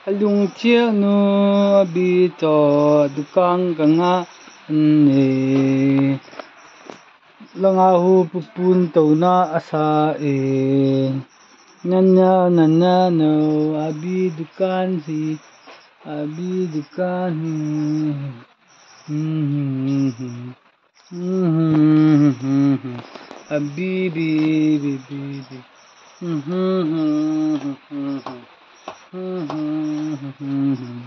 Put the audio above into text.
lung chiang nu bi to dukang kanga ne langa hu pupun to na asa e nanya no abi dukan hi abi dukan abi bi bi bi